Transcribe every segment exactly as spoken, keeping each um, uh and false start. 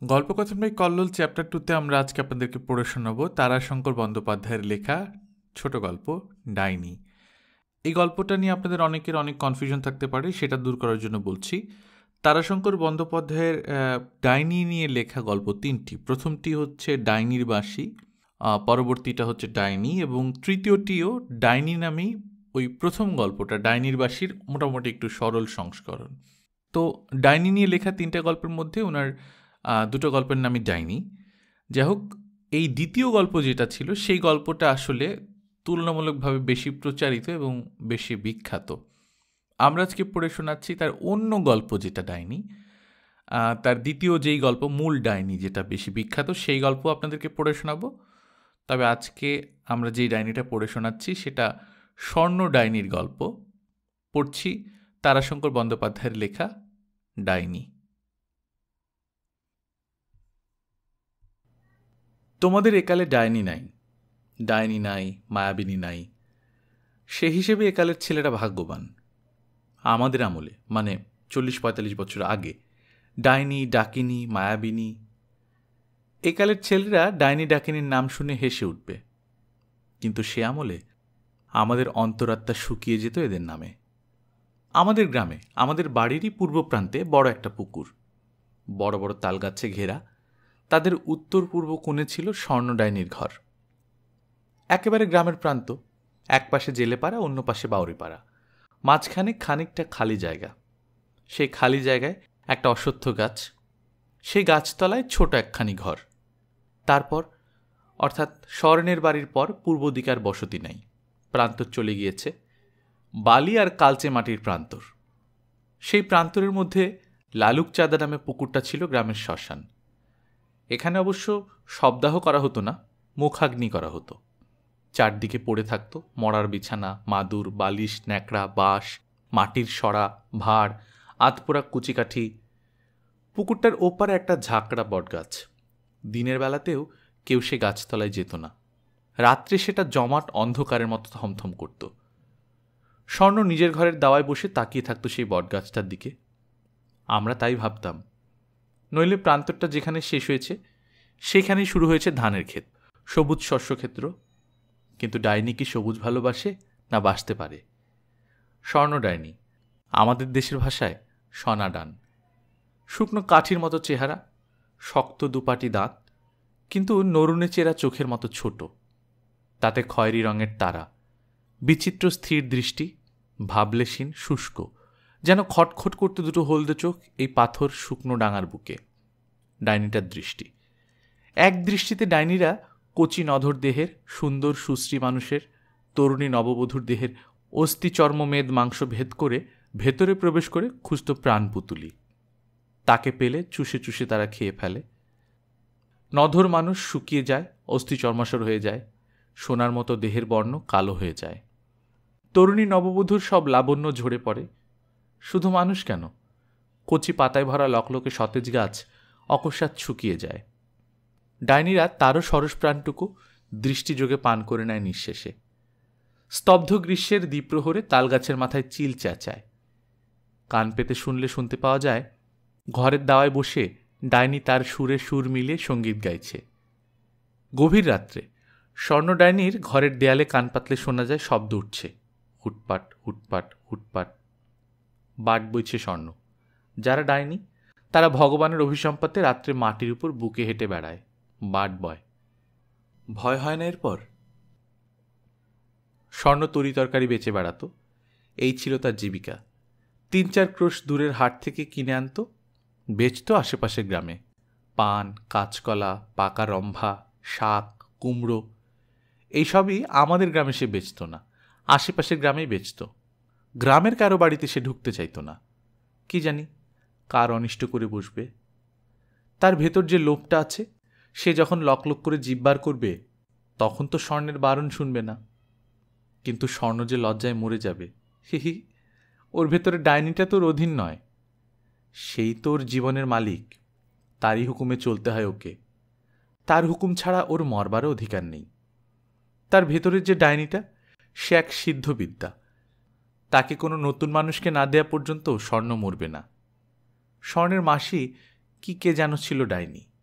গল্পকথন by Kallol chapter টুতে আমরা আজকে আপনাদেরকে পড়ে শোনাব তারাশঙ্কর বন্দ্যোপাধ্যায়ের লেখা ছোট গল্প ডাইনি। এই গল্পটা নিয়ে আপনাদের অনেকের অনেক কনফিউশন থাকতে পারে, সেটা দূর করার জন্য বলছি। তারাশঙ্কর বন্দ্যোপাধ্যায়ের ডাইনি নিয়ে লেখা গল্প তিনটি। প্রথমটি হচ্ছে ডাইনির বাঁশি, পরবর্তীটা হচ্ছে ডাইনি, এবং তৃতীয়টিও ডাইনি নামেই ওই প্রথম গল্পটা ডাইনির বাঁশির মোটামুটি একটু সরল সংস্করণ। তো ডাইনি নিয়ে লেখা তিনটা গল্পের মধ্যে ওনার দুটো গল্পের নামই ডাইনি। যাই হোক, এই দ্বিতীয় গল্প যেটা ছিল সেই গল্পটা আসলে তুলনামূলকভাবে বেশি প্রচারিত এবং বেশি বিখ্যাত। আমরা আজকে পড়ে শোনাচ্ছি তার অন্য গল্প যেটা ডাইনি, তার দ্বিতীয় যেই গল্প মূল ডাইনি যেটা বেশি বিখ্যাত সেই গল্প আপনাদেরকে পড়ে শোনাবো। তবে আজকে আমরা যেই ডাইনিটা পড়ে শোনাচ্ছি সেটা স্বর্ণ ডাইনির গল্প। পড়ছি তারাশঙ্কর বন্দ্যোপাধ্যায়ের লেখা ডাইনি। তোমাদের একালে ডাইনি নাই, ডাইনি নাই, মায়াবিনী নাই। সে হিসেবে একালের ছেলেরা ভাগ্যবান। আমাদের আমলে, মানে চল্লিশ পঁয়তাল্লিশ বছর আগে, ডাইনি, ডাকিনী, মায়াবিনী, একালের ছেলেরা ডাইনি ডাকিনীর নাম শুনে হেসে উঠবে। কিন্তু সে আমলে আমাদের অন্তরাত্মা শুকিয়ে যেত এদের নামে। আমাদের গ্রামে, আমাদের বাড়িরই পূর্ব প্রান্তে বড় একটা পুকুর, বড় বড় তালগাছে ঘেরা। তাদের উত্তর পূর্ব কোণে ছিল স্বর্ণ ডাইনির ঘর। একেবারে গ্রামের প্রান্ত, এক পাশে জেলেপাড়া, অন্য পাশে বাউরিপাড়া, মাঝখানে খানিকটা খালি জায়গা। সেই খালি জায়গায় একটা অশ্বত্থ গাছ, সেই গাছতলায় ছোট একখানি ঘর। তারপর, অর্থাৎ স্বর্ণের বাড়ির পর পূর্ব দিকে আর বসতি নাই, প্রান্তর চলে গিয়েছে, বালি আর কালচে মাটির প্রান্তর। সেই প্রান্তরের মধ্যে লালুক চাঁদা নামে পুকুরটা ছিল গ্রামের শ্মশান। এখানে অবশ্য শবদাহ করা হতো না, মুখাগ্নি করা হতো। চারদিকে পড়ে থাকতো মরার বিছানা, মাদুর, বালিশ, ন্যাকড়া, বাঁশ, মাটির সরা, ভাঁড়, আতপোড়া কুচিকাঠি। পুকুরটার ওপারে একটা ঝাঁকড়া বটগাছ। দিনের বেলাতেও কেউ সে গাছতলায় যেত না। রাত্রে সেটা জমাট অন্ধকারের মতো থমথম করত। স্বর্ণ নিজের ঘরের দাওয়ায় বসে তাকিয়ে থাকতো সেই বটগাছটার দিকে। আমরা তাই ভাবতাম, নইলে প্রান্তরটা যেখানে শেষ হয়েছে সেখানেই শুরু হয়েছে ধানের ক্ষেত, সবুজ শস্যক্ষেত্র। কিন্তু ডাইনি কি সবুজ ভালোবাসে, না বাসতে পারে? স্বর্ণ ডাইনি, আমাদের দেশের ভাষায় সোনা ডান। শুকনো কাঠির মতো চেহারা, শক্ত দুপাটি দাঁত, কিন্তু নরুনে চেরা চোখের মতো ছোট, তাতে খয়েরি রঙের তারা, বিচিত্র স্থির দৃষ্টি, ভাবলেশীন, শুষ্ক, যেন খটখট করতে দুটো হলদে চোখ এই পাথর শুকনো ডাঙার বুকে। ডাইনিটার দৃষ্টি এক দৃষ্টিতে ডাইনিরা কচি নধর দেহের, সুন্দর সুশ্রী মানুষের, তরুণী নববধূর দেহের অস্থি চর্মমেদ মাংস ভেদ করে ভেতরে প্রবেশ করে খুঁজত প্রাণ পুতুলি। তাকে পেলে চুষে চুষে তারা খেয়ে ফেলে। নধর মানুষ শুকিয়ে যায়, অস্থি চর্মাসর হয়ে যায়, সোনার মতো দেহের বর্ণ কালো হয়ে যায়। তরুণী নববধূর সব লাবণ্য ঝরে পড়ে। শুধু মানুষ কেন, কচি পাতায় ভরা লকলকে সতেজ গাছ অকস্মাৎ শুকিয়ে যায়। ডাইনিরা তারও সরস প্রাণটুকু দৃষ্টিযোগে পান করে নেয় নিঃশেষে। স্তব্ধ গ্রীষ্মের দ্বিপ্রহরে তালগাছের মাথায় চিল চেঁচায়। কান পেতে শুনলে শুনতে পাওয়া যায় ঘরের দাওয়ায় বসে ডাইনি তার সুরে সুর মিলিয়ে সঙ্গীত গাইছে। গভীর রাত্রে স্বর্ণ ডাইনির ঘরের দেয়ালে কান পাতলে শোনা যায় শব্দ উঠছে, হুটপাট হুটপাট হুটপাট। বাট বইছে স্বর্ণ। যারা ডাইনি তারা ভগবানের অভিসম্পাতে রাত্রে মাটির উপর বুকে হেঁটে বেড়ায়, বাট বয়। ভয় হয় না এরপর? স্বর্ণ তরি তরকারি বেচে বেড়াত, এই ছিল তার জীবিকা। তিন চার ক্রোশ দূরের হাট থেকে কিনে আনত, বেচত আশেপাশের গ্রামে। পান, কাঁচকলা, পাকা রম্ভা, শাক, কুমড়ো, এইসবই আমাদের গ্রামে সে বেচত না, আশেপাশের গ্রামেই বেচত। গ্রামের কারো বাড়িতে সে ঢুকতে চাইত না। কি জানি কার অনিষ্ট করে বসবে। তার ভেতর যে লোভটা আছে, সে যখন লকলক করে জিব্বার করবে তখন তো স্বর্ণের বারণ শুনবে না। কিন্তু স্বর্ণ যে লজ্জায় মরে যাবে, হি হি, ওর ভেতরে ডাইনিটা তোর অধীন নয়, সেই তোর জীবনের মালিক, তারই হুকুমে চলতে হয় ওকে। তার হুকুম ছাড়া ওর মরবারও অধিকার নেই। তার ভেতরের যে ডাইনিটা, সে এক সিদ্ধবিদ্যা। তাকে কোনো নতুন মানুষকে না দেয়া পর্যন্ত স্বর্ণ মরবে না। স্বর্ণের মাসি কি কে যেন ছিল ডাইনি,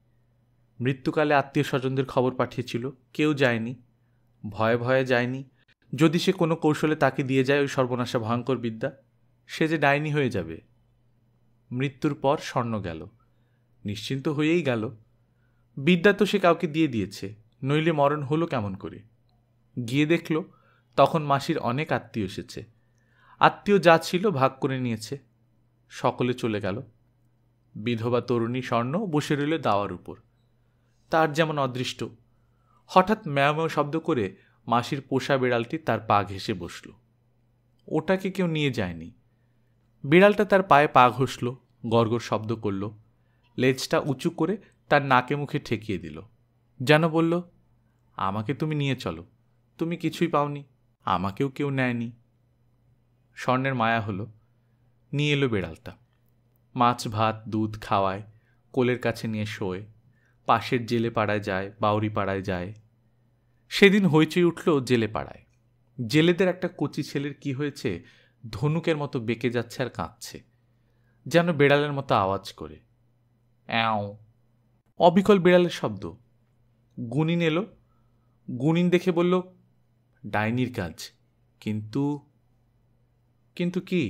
মৃত্যুকালে আত্মীয় স্বজনদের খবর পাঠিয়েছিল, কেউ যায়নি। ভয়ে ভয়ে যায়নি, যদি সে কোনো কৌশলে তাকে দিয়ে যায় ওই সর্বনাশা ভয়ঙ্কর বিদ্যা, সে যে ডাইনি হয়ে যাবে। মৃত্যুর পর স্বর্ণ গেল, নিশ্চিন্ত হয়েই গেল। বিদ্যা তো সে কাউকে দিয়ে দিয়েছে, নইলে মরণ হলো কেমন করে? গিয়ে দেখল তখন মাসির অনেক আত্মীয় এসেছে। আত্মীয় যা ছিল ভাগ করে নিয়েছে, সকলে চলে গেল। বিধবা তরুণী স্বর্ণ বসে রইল দাওয়ার উপর। তার যেমন অদৃষ্ট, হঠাৎ ম্যাও ম্যাও শব্দ করে মাসির পোষা বিড়ালটি তার পা ঘেঁষে বসল। ওটাকে কেউ নিয়ে যায়নি। বিড়ালটা তার পায়ে পা ঘষল, গড়গড় শব্দ করল, লেজটা উঁচু করে তার নাকে মুখে ঠেকিয়ে দিল, যেন বলল, আমাকে তুমি নিয়ে চলো, তুমি কিছুই পাওনি, আমাকেও কেউ নেয়নি। স্বর্ণের মায়া হলো, নিয়ে এলো বিড়ালটা। মাছ ভাত দুধ খাওয়ায়, কোলের কাছে নিয়ে শোয়, পাশের জেলে পাড়ায় যায়, বাউরি পাড়ায় যায়। সেদিন হইচই উঠল জেলে পাড়ায়। জেলেদের একটা কচি ছেলের কি হয়েছে, ধনুকের মতো বেঁকে যাচ্ছে আর কাঁদছে, যেন বেড়ালের মতো আওয়াজ করে, অ্যাও। অবিকল বেড়ালের শব্দ। গুনিন এলো, গুনিন দেখে বলল, ডাইনির কাজ। কিন্তু কিন্তু কি?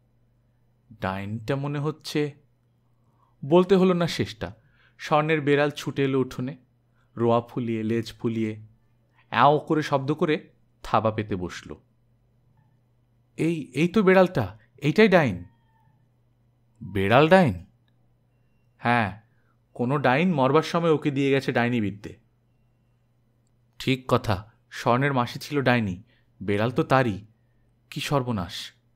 ডাইনিটা মনে হচ্ছে। বলতে হলো না শেষটা। স্বর্ণের বেড়াল ছুটে এলো উঠোনে, রোয়া ফুলিয়ে লেজ ফুলিয়ে অ্যাও করে শব্দ করে থাবা পেতে বসল। এই এই তো বেড়ালটা, এইটাই ডাইন। বেড়াল ডাইন? হ্যাঁ, কোনো ডাইন মরবার সময় ওকে দিয়ে গেছে ডাইনি বিদ্যে। ঠিক কথা, স্বর্ণের মাসি ছিল ডাইনি, বেড়াল তো তারই। কি সর্বনাশ!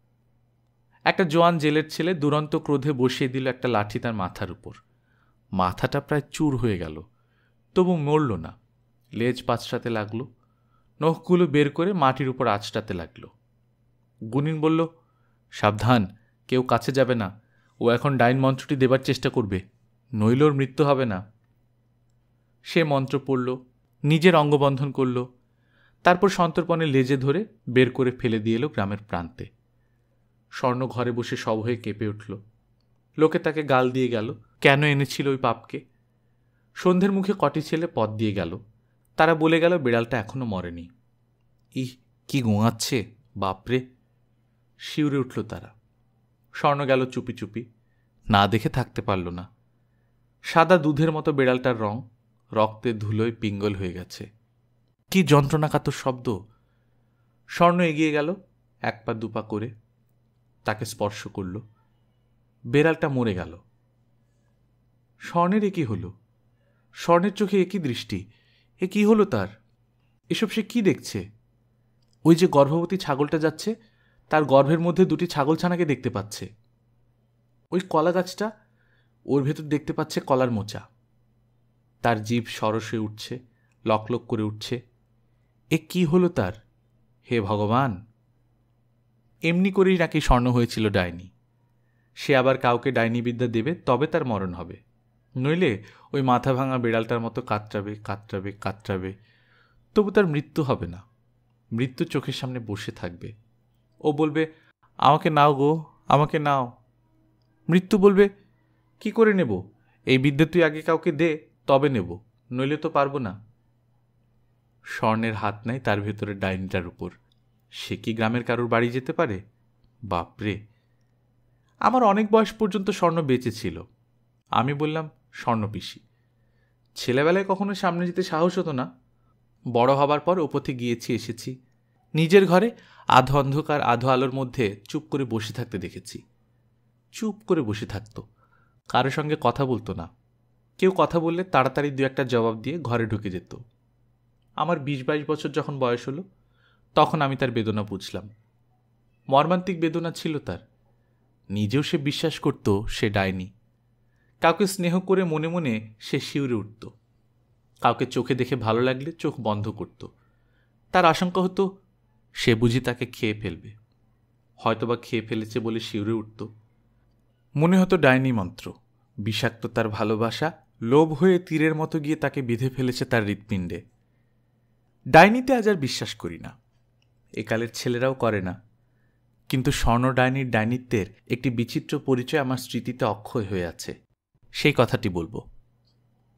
একটা জোয়ান জেলের ছেলে দুরন্ত ক্রোধে বসিয়ে দিল একটা লাঠি তার মাথার উপর। মাথাটা প্রায় চুর হয়ে গেল, তবু মরল না। লেজ পাঁচটাতে লাগলো, নখগুলো বের করে মাটির উপর আঁচটাতে লাগলো। গুনিন বলল, সাবধান, কেউ কাছে যাবে না, ও এখন ডাইন মন্ত্রটি দেবার চেষ্টা করবে, নইলে ওর মৃত্যু হবে না। সে মন্ত্র পড়ল, নিজের অঙ্গবন্ধন করল, তারপর সন্তর্পণে লেজে ধরে বের করে ফেলে দিয়ে এলো গ্রামের প্রান্তে। স্বর্ণ ঘরে বসে সব হয়ে কেঁপে উঠল। লোকে তাকে গাল দিয়ে গেল, কেন এনেছিল ওই পাপকে। সন্ধ্যের মুখে কটি ছেলে পথ দিয়ে গেল, তারা বলে গেল বিড়ালটা এখনো মরেনি। ইহ, কি গোঙাচ্ছে, বাপরে! শিউরে উঠল তারা। স্বর্ণ গেল চুপি চুপি, না দেখে থাকতে পারল না। সাদা দুধের মতো বিড়ালটার রং, রক্তের ধুলোয় পিঙ্গল হয়ে গেছে। কি যন্ত্রণাকাতর শব্দ! স্বর্ণ এগিয়ে গেল এক পা দুপা করে, তাকে স্পর্শ করল। বেড়ালটা মরে গেল। স্বর্ণের এ কি হলো? স্বর্ণের চোখে একই দৃষ্টি, এ কি হলো তার? এসব সে কি দেখছে? ওই যে গর্ভবতী ছাগলটা যাচ্ছে, তার গর্ভের মধ্যে দুটি ছাগলছানাকে দেখতে পাচ্ছে। ওই কলা গাছটা, ওর ভেতর দেখতে পাচ্ছে কলার মোচা। তার জিভ সরস হয়ে উঠছে, লকলক করে উঠছে। এ কি হলো তার? হে ভগবান! এমনি করেই নাকি স্বর্ণ হয়েছিল ডাইনি। সে আবার কাউকে ডাইনি বিদ্যা দেবে, তবে তার মরণ হবে, নইলে ওই মাথা ভাঙা বিড়ালটার মতো কাতরাবে কাতরাবে কাতরাবে, তবু তার মৃত্যু হবে না। মৃত্যু চোখের সামনে বসে থাকবে। ও বলবে, আমাকে নাও গো, আমাকে নাও। মৃত্যু বলবে, কি করে নেব? এই বিদ্যা তুই আগে কাউকে দে, তবে নেব, নইলে তো পারবো না। স্বর্ণের হাত নাই তার ভেতরে ডাইনিটার উপর। সে কি গ্রামের কারোর বাড়ি যেতে পারে? বাপরে! আমার অনেক বয়স পর্যন্ত স্বর্ণ বেঁচে ছিল। আমি বললাম, স্বর্ণ পিসি। ছেলেবেলায় কখনো সামনে যেতে সাহস হতো না। বড় হবার পর ও পথে গিয়েছি, এসেছি। নিজের ঘরে আধো অন্ধকার আধো আলোর মধ্যে চুপ করে বসে থাকতে দেখেছি। চুপ করে বসে থাকতো, কারো সঙ্গে কথা বলতো না। কেউ কথা বললে তাড়াতাড়ি দু একটা জবাব দিয়ে ঘরে ঢুকে যেত। আমার বিশ বাইশ বছর যখন বয়স হলো, তখন আমি তার বেদনা বুঝলাম। মর্মান্তিক বেদনা ছিল তার। নিজেও সে বিশ্বাস করত সে ডাইনি। কাউকে স্নেহ করে মনে মনে সে শিউরে উঠত। কাউকে চোখে দেখে ভালো লাগলে চোখ বন্ধ করত। তার আশঙ্কা হতো সে বুঝি তাকে খেয়ে ফেলবে। হয়তোবা খেয়ে ফেলেছে বলে শিউরে উঠত। মনে হতো ডাইনি মন্ত্র, বিষাক্ত তার ভালোবাসা লোভ হয়ে তীরের মতো গিয়ে তাকে বিঁধে ফেলেছে তার হৃৎপিণ্ডে। ডাইনিতে আজ আর বিশ্বাস করি না, একালের ছেলেরাও করে না। কিন্তু স্বর্ণ ডাইনির ডাইনিত্বের একটি বিচিত্র পরিচয় আমার স্মৃতিতে অক্ষয় হয়ে আছে, সেই কথাটি বলবো।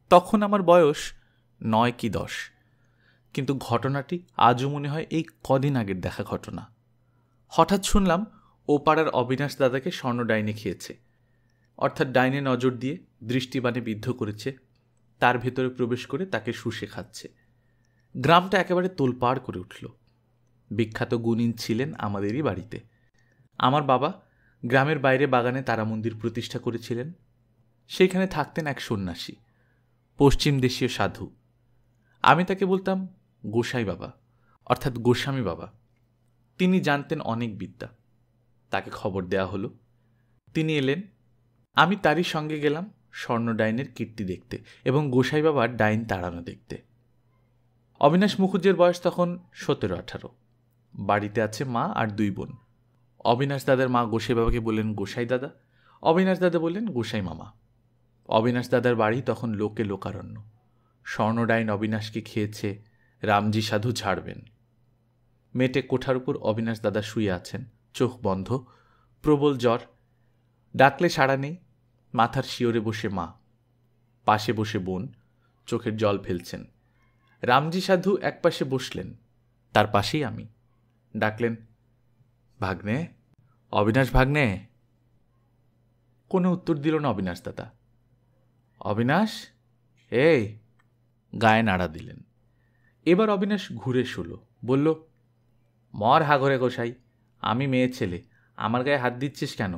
তখন আমার বয়স নয় কি দশ, কিন্তু ঘটনাটি আজও মনে হয় এই কদিন আগের দেখা ঘটনা। হঠাৎ শুনলাম ও পাড়ার অবিনাশ দাদাকে স্বর্ণ ডাইনে খেয়েছে, অর্থাৎ ডাইনে নজর দিয়ে দৃষ্টিবাণে বিদ্ধ করেছে, তার ভেতরে প্রবেশ করে তাকে শুষে খাচ্ছে। গ্রামটা একেবারে তোলপাড় করে উঠল। বিখ্যাত গুণিন ছিলেন আমাদেরই বাড়িতে। আমার বাবা গ্রামের বাইরে বাগানে তারা মন্দির প্রতিষ্ঠা করেছিলেন। সেইখানে থাকতেন এক সন্ন্যাসী, পশ্চিম দেশীয় সাধু। আমি তাকে বলতাম গোসাই বাবা, অর্থাৎ গোস্বামী বাবা। তিনি জানতেন অনেক বিদ্যা। তাকে খবর দেয়া হলো। তিনি এলেন। আমি তারই সঙ্গে গেলাম স্বর্ণ ডাইনের কীর্তি দেখতে এবং গোসাই বাবার ডাইন তাড়ানো দেখতে। অবিনাশ মুখুজ্জের বয়স তখন সতেরো আঠারো। বাড়িতে আছে মা আর দুই বোন। অবিনাশ দাদার মা গোসাই বাবাকে বললেন গোসাই দাদা, অবিনাশ দাদা বললেন গোসাই মামা। অবিনাশ দাদার বাড়ি তখন লোকে লোকারণ্য। স্বর্ণ ডাইন অবিনাশকে খেয়েছে, রামজি সাধু ছাড়বেন। মেটে কোঠার উপর অবিনাশ দাদা শুয়ে আছেন, চোখ বন্ধ, প্রবল জ্বর। ডাকলে সাড়া নেই। মাথার শিওরে বসে মা, পাশে বসে বোন চোখের জল ফেলছেন। রামজি সাধু একপাশে বসলেন, তার পাশেই আমি। ডাকলেন ভাগ্নে, অবিনাশ ভাগ্নে। কোনো উত্তর দিল না অবিনাশ দাদা। অবিনাশ, এই, গায়ে নাড়া দিলেন। এবার অবিনাশ ঘুরে শুল, বলল মর হাগরে গোসাই, আমি মেয়ে ছেলে, আমার গায়ে হাত দিচ্ছিস কেন?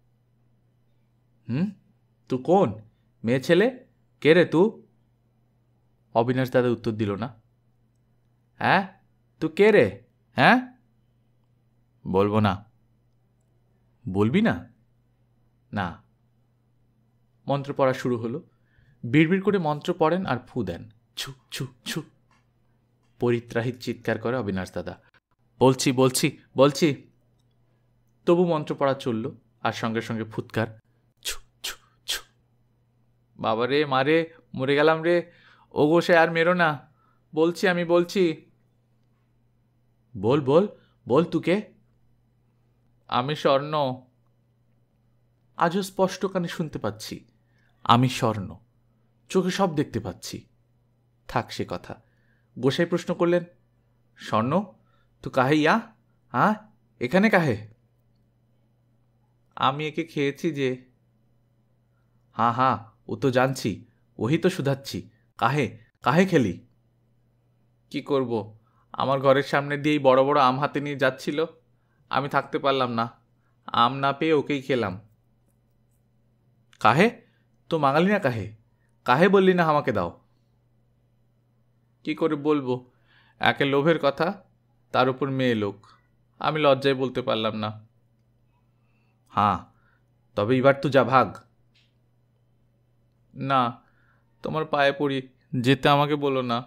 হুম, তু কোন? মেয়ে ছেলে? কে রে তু? অবিনাশ দাদা উত্তর দিল না। হ্যাঁ, তু কে রে? হ্যাঁ, বলবো না। বলবি না? না। মন্ত্র পড়া শুরু হলো। বিড়বিড় করে মন্ত্র পড়েন আর ফু দেন। ছু ছু ছু। পরিত্রাহিত চিৎকার করে অবিনাশ দাদা, বলছি বলছি বলছি। তবু মন্ত্র পড়া চলল, আর সঙ্গে সঙ্গে ফুৎকার। ছু ছু ছু। বাবা রে, মারে, মরে গেলাম রে, ও গোসাই আর মেরো না, বলছি আমি বলছি। বল বল বল, তুকে? আমি স্বর্ণ। আজও স্পষ্ট কানে শুনতে পাচ্ছি আমি স্বর্ণ, চোখে সব দেখতে পাচ্ছি। থাক সে কথা। গোসাই প্রশ্ন করলেন, স্বর্ণ তু কাহে ইয়া? হ্যাঁ, এখানে কাহে? আমি একে খেয়েছি যে। হ্যাঁ হ্যাঁ, ও তো জানছি, ওহি তো শুধাচ্ছি, কাহে কাহে খেলি? কি করব, আমার ঘরের সামনে দিয়েই বড় বড় আম হাতে নিয়ে যাচ্ছিল, আমি থাকতে পারলাম না, আম না পেয়ে ওকেই খেলাম। কাহে তো মাঙালি না? কাহে কাহে বললি না আমাকে দাও? কি করে বলবো, একে লোভের কথা, তার উপর মেয়ে লোক, আমি লজ্জায় বলতে পারলাম না। হ্যাঁ, তবে এবার তো যা, ভাগ। না, তোমার পায়ে পড়ি, যেতে আমাকে বলো না।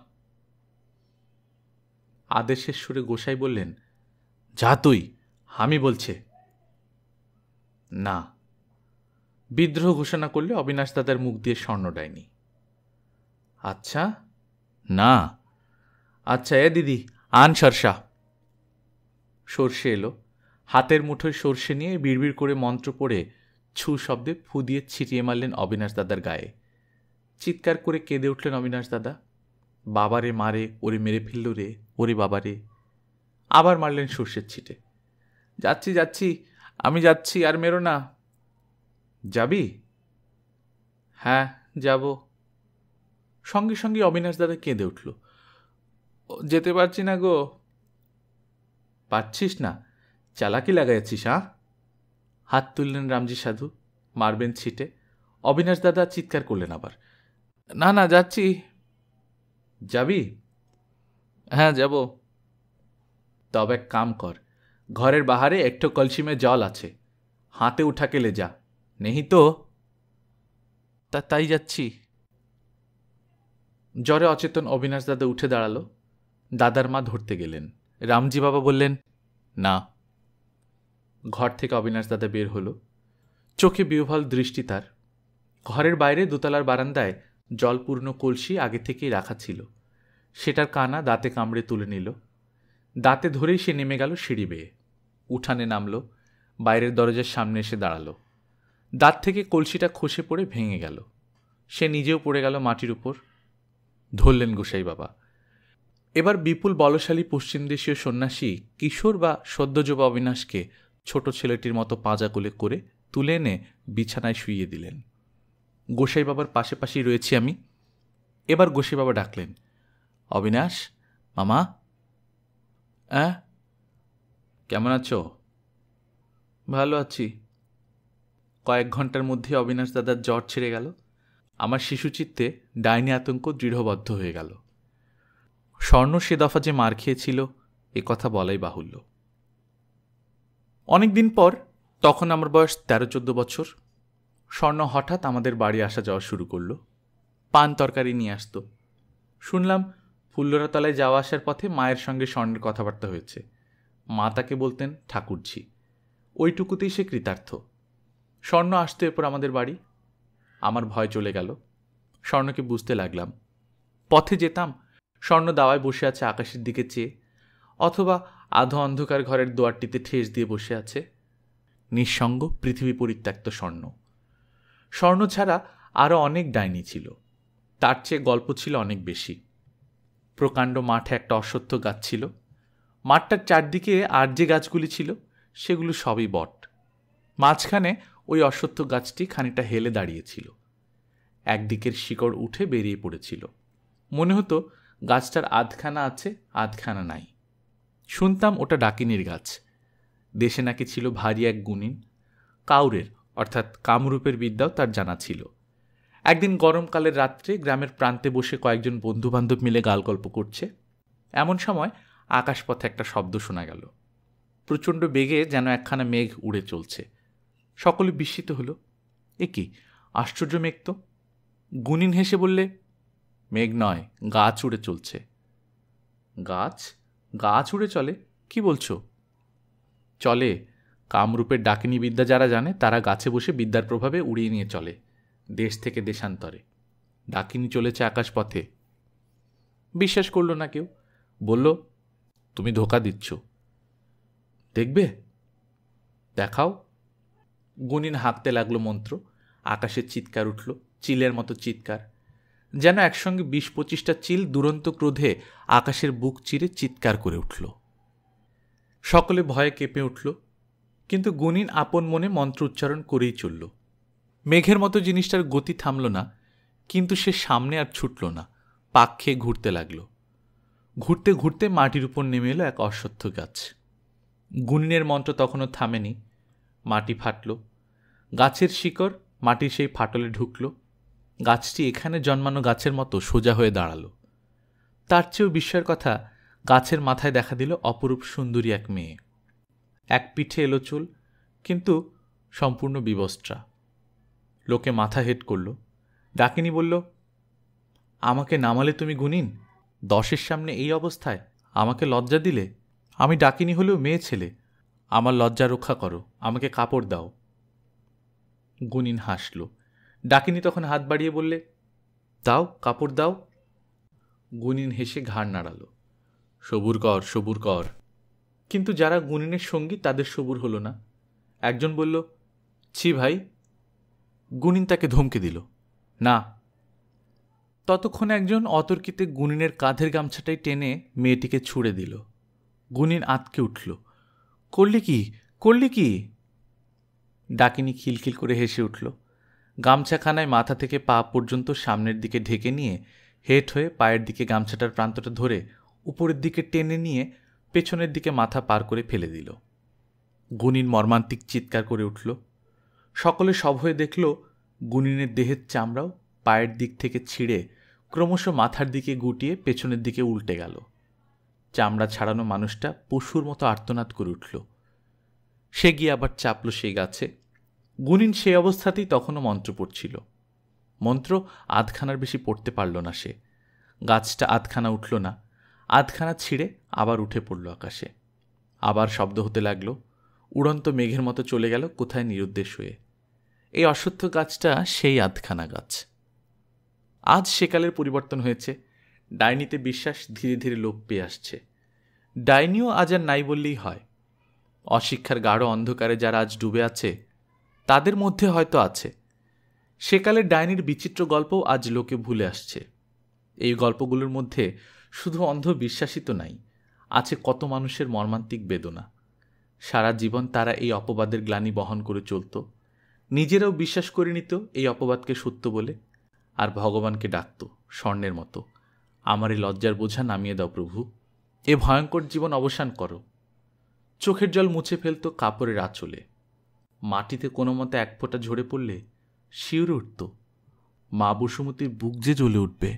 আদেশের সুরে গোসাই বললেন, যা তুই, আমি বলছে। না। বিদ্রোহ ঘোষণা করলে অবিনাশ দাদার মুখ দিয়ে স্বর্ণ ডাইনি। আচ্ছা না। আচ্ছা, এ দিদি আন সরষা। সর্ষে এলো। হাতের মুঠোয় সর্ষে নিয়ে বিড়বিড় করে মন্ত্র পড়ে ছু শব্দে ফু দিয়ে ছিটিয়ে মারলেন অবিনাশ দাদার গায়ে। চিৎকার করে কেঁদে উঠলেন অবিনাশ দাদা। বাবারে মারে, ওরে মেরে ফেলল রে, ওরে বাবারে। আবার মারলেন সর্ষের ছিটে। যাচ্ছি যাচ্ছি, আমি যাচ্ছি, আর মেরো না। যাবি? হ্যাঁ, যাব। সঙ্গে সঙ্গে অবিনাশ দাদা কেঁদে উঠল, যেতে পারছি না গো। পারছিস না? চালাকি লাগাইছিস? হ্যাঁ? হাত তুললেন রামজি সাধু, মারবেন ছিটে। অবিনাশ দাদা চিৎকার করলেন আবার, না না, যাচ্ছি। যাবি? হ্যাঁ, যাব। তবে এক কাম কর, ঘরের বাহারে একটু কলসিমে জল আছে, হাতে উঠাকে লে যা, নেহি তো। তা তাই যাচ্ছি। জ্বরে অচেতন অবিনাশ দাদা উঠে দাঁড়ালো। দাদার মা ধরতে গেলেন। রামজি বাবা বললেন, না। ঘর থেকে অবিনাশ দাদা বের হলো। চোখে বিহ্বল দৃষ্টি তার। ঘরের বাইরে দোতলার বারান্দায় জলপূর্ণ কলসি আগে থেকেই রাখা ছিল। সেটার কানা দাঁতে কামড়ে তুলে নিল। দাঁতে ধরেই সে নেমে গেল সিঁড়ি বেয়ে। উঠানে নামল, বাইরের দরজার সামনে এসে দাঁড়ালো। দাঁত থেকে কলসিটা খসে পড়ে ভেঙে গেল। সে নিজেও পড়ে গেল মাটির উপর। ধরলেন গোসাই বাবা। এবার বিপুল বলশালী পশ্চিম দেশীয় সন্ন্যাসী কিশোর বা সদ্যযুব অবিনাশকে ছোট ছেলেটির মতো পাঁজা কোলে করে তুলে এনে বিছানায় শুইয়ে দিলেন। গোসাই বাবার পাশে পাশেই রয়েছি আমি। এবার গোসাই বাবা ডাকলেন, অবিনাশ মামা। অ্যাঁ, কেমন আছো? ভালো আছি। কয়েক ঘন্টার মধ্যে অবিনাশ দাদার জ্বর ছেড়ে গেল। আমার শিশুচিত্তে ডাইনি আতঙ্ক দৃঢ়বদ্ধ হয়ে গেল। স্বর্ণ সে দফা যে মার খেয়েছিল এ কথা বলাই বাহুল্য। অনেকদিন পর, তখন আমার বয়স তেরো চোদ্দ বছর, স্বর্ণ হঠাৎ আমাদের বাড়ি আসা যাওয়া শুরু করল। পান তরকারি নিয়ে আসত। শুনলাম ফুল্লরাতলায় যাওয়া আসার পথে মায়ের সঙ্গে স্বর্ণের কথাবার্তা হয়েছে। মা তাকে বলতেন ঠাকুরঝি। ওইটুকুতেই সে কৃতার্থ। স্বর্ণ আসতো এরপর আমাদের বাড়ি। আমার ভয় চলে গেল। স্বর্ণকে বুঝতে লাগলাম। পথে যেতাম, স্বর্ণ দাওয়ায় বসে আছে আকাশের দিকে চেয়ে, অথবা আধো অন্ধকার ঘরের দুয়ারটিতে ঠেস দিয়ে বসে আছে। নিঃসঙ্গ পৃথিবী পরিত্যক্ত স্বর্ণ। স্বর্ণ ছাড়া আরও অনেক ডাইনি ছিল। তার চেয়ে গল্প ছিল অনেক বেশি। প্রকাণ্ড মাঠে একটা অশ্বত্থ গাছ ছিল। মাঠটার চারদিকে আর যে গাছগুলি ছিল সেগুলো সবই বট। মাঝখানে ওই অশ্বত্থ গাছটি খানিকটা হেলে দাঁড়িয়েছিল। একদিকের শিকড় উঠে বেরিয়ে পড়েছিল। মনে হতো গাছটার আধখানা আছে, আধখানা নাই। শুনতাম ওটা ডাকিনীর গাছ। দেশে নাকি ছিল ভারী এক গুণিন। কাউরের অর্থাৎ কামরূপের বিদ্যাও তার জানা ছিল। একদিন গরমকালের রাত্রে গ্রামের প্রান্তে বসে কয়েকজন বন্ধুবান্ধব মিলে গালগল্প করছে। এমন সময় আকাশপথে একটা শব্দ শোনা গেল। প্রচণ্ড বেগে যেন একখানা মেঘ উড়ে চলছে। সকলে বিস্মিত হল। এ কি আশ্চর্য মেঘ তো! গুনিন হেসে বললে, মেঘ নয়, গাছ উড়ে চলছে। গাছ? গাছ উড়ে চলে? কি বলছো? চলে। কামরূপের ডাকিনী বিদ্যা যারা জানে তারা গাছে বসে বিদ্যার প্রভাবে উড়িয়ে নিয়ে চলে, দেশ থেকে দেশান্তরে। ডাকিনী চলেছে আকাশপথে। বিশ্বাস করল না কেউ। বলল, তুমি ধোঁকা দিচ্ছ। দেখবে? দেখাও। গুনিন হাঁকতে লাগলো মন্ত্র। আকাশের চিৎকার উঠল, চিলের মতো চিৎকার। যেন একসঙ্গে বিশ পঁচিশটা চিল দুরন্ত ক্রোধে আকাশের বুক চিরে চিৎকার করে উঠল। সকলে ভয়ে কেঁপে উঠল। কিন্তু গুনিন আপন মনে মন্ত্র উচ্চারণ করেই চলল। মেঘের মতো জিনিসটার গতি থামল না, কিন্তু সে সামনে আর ছুটল না, পাক খেয়ে ঘুরতে লাগল। ঘুরতে ঘুরতে মাটির উপর নেমে এলো এক অশ্বত্থ গাছ। গুনিনের মন্ত্র তখনও থামেনি। মাটি ফাটল। গাছের শিকড় মাটির সেই ফাটলে ঢুকল। গাছটি এখানে জন্মানো গাছের মতো সোজা হয়ে দাঁড়াল। তার চেয়েও বিস্ময়ের কথা, গাছের মাথায় দেখা দিল অপরূপ সুন্দরী এক মেয়ে। এক পিঠে এলো চুল, কিন্তু সম্পূর্ণ বিবস্ত্রা। লোকে মাথা হেট করল। ডাকিনী বলল, আমাকে নামালে তুমি গুনিন? দশের সামনে এই অবস্থায় আমাকে লজ্জা দিলে? আমি ডাকিনী হলেও মেয়ে ছেলে। আমার লজ্জা রক্ষা করো, আমাকে কাপড় দাও। গুনিন হাসল। ডাকিনী তখন হাত বাড়িয়ে বললে, দাও, কাপড় দাও। গুনিন হেসে ঘাড় নাড়াল। সবুর কর, সবুর কর। কিন্তু যারা গুনিনের সঙ্গী তাদের সবুর হল না। একজন বলল, ছি ভাই। গুনিন তাকে ধমকে দিল, না। ততক্ষণে একজন অতর্কিতে গুনিনের কাঁধের গামছাটাই টেনে মেয়েটিকে ছুঁড়ে দিল। গুনিন আঁতকে উঠল। করলে কি, করলে কি? ডাকিনী খিলখিল করে হেসে উঠল। গামছাখানায় মাথা থেকে পা পর্যন্ত সামনের দিকে ঢেকে নিয়ে হেঁট হয়ে পায়ের দিকে গামছাটার প্রান্তটা ধরে উপরের দিকে টেনে নিয়ে পেছনের দিকে মাথা পার করে ফেলে দিল। গুনিন মর্মান্তিক চিৎকার করে উঠল। সকলে সব হয়ে দেখল গুনিনের দেহের চামড়াও পায়ের দিক থেকে ছিঁড়ে ক্রমশ মাথার দিকে গুটিয়ে পেছনের দিকে উল্টে গেল। চামড়া ছাড়ানো মানুষটা পশুর মতো আর্তনাদ করে উঠল। সে গিয়ে আবার চাপল সেই গাছে। গুনিন সেই অবস্থাতেই তখনও মন্ত্র পড়ছিল। মন্ত্র আধখানার বেশি পড়তে পারল না সে। গাছটা আধখানা উঠল না, আধখানা ছিঁড়ে আবার উঠে পড়ল আকাশে। আবার শব্দ হতে লাগল। উড়ন্ত মেঘের মতো চলে গেল কোথায় নিরুদ্দেশ হয়ে। এই অশ্বত্থ গাছটা সেই আধখানা গাছ। আজ সেকালের পরিবর্তন হয়েছে। ডাইনিতে বিশ্বাস ধীরে ধীরে লোপ পেয়ে আসছে। ডাইনিও আজ আর নাই বললেই হয়। অশিক্ষার গাঢ় অন্ধকারে যারা আজ ডুবে আছে তাদের মধ্যে হয়তো আছে, সেকালের ডাইনির বিচিত্র গল্পও আজ লোকে ভুলে আসছে। এই গল্পগুলোর মধ্যে শুধু অন্ধ বিশ্বাসিত নাই, আছে কত মানুষের মর্মান্তিক বেদনা। সারা জীবন তারা এই অপবাদের গ্লানি বহন করে চলত, নিজেরাও বিশ্বাস করে নিত এই অপবাদকে সত্য বলে, আর ভগবানকে ডাকত স্বর্ণের মতো, আমার এই লজ্জার বোঝা নামিয়ে দাও প্রভু, এ ভয়ঙ্কর জীবন অবসান করো। চোখের জল মুছে ফেলত কাপড়ের আঁচলে। মাটিতে কোনো মতে এক ফোঁটা ঝরে পড়লে শিউরে উঠত, মা বসুমতীর বুক যে জ্বলে উঠবে।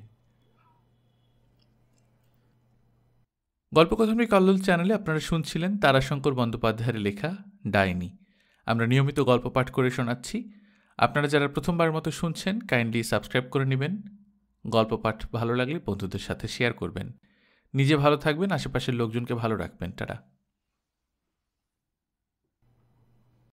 গল্পকথনের কল্লোল চ্যানেলে আপনারা শুনছিলেন তারাশঙ্কর বন্দ্যোপাধ্যায়ের লেখা ডাইনি। আমরা নিয়মিত গল্প পাঠ করে শোনাচ্ছি। আপনারা যারা প্রথমবার মতো শুনছেন, কাইন্ডলি সাবস্ক্রাইব করে নেবেন। গল্প পাঠ ভালো লাগলে বন্ধুদের সাথে শেয়ার করবেন। নিজে ভালো থাকবেন, আশেপাশের লোকজনকে ভালো রাখবেন। টাটা।